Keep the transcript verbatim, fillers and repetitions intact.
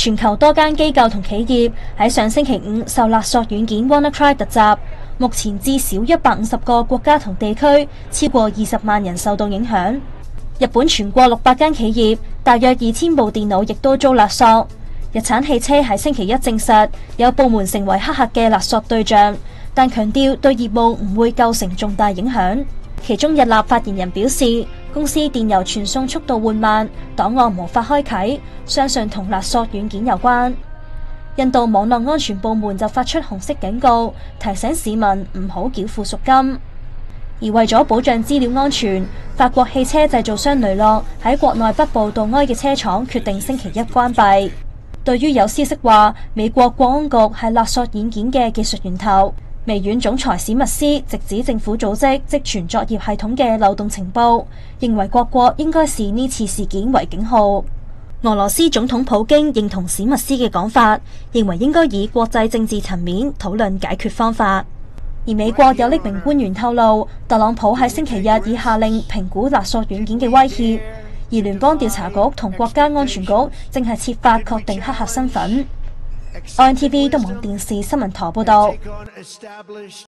全球多間機構同企業喺上星期五受勒索軟件 WannaCry 突襲，目前至少一百五十個國家同地區，超過二十萬人受到影響。日本全國六百間企業，大約二千部電腦亦都遭勒索。日產汽車喺星期一證實有部門成為黑客嘅勒索對象，但強調對業務唔會構成重大影響。其中日立發言人表示，公司電郵傳送速度緩慢，檔案無法開啟，相信同勒索軟件有關。印度網絡安全部門就發出紅色警告，提醒市民唔好繳付贖金。而為咗保障資料安全，法國汽車製造商雷諾喺國內北部杜埃嘅車廠決定星期一關閉。對於有消息話美國國安局係勒索軟件嘅技術源頭，微軟總裁史密斯直指政府組織積存作業系統嘅漏洞情報，認為各國應該視呢次事件為警號。俄羅斯總統普京認同史密斯嘅講法，認為應該以國際政治層面討論解決方法。而美國有匿名官員透露，特朗普喺星期日已下令評估勒索軟件嘅威脅，而聯邦調查局同國家安全局正係設法確定黑客身份。I N T V 東網電視新聞台報道。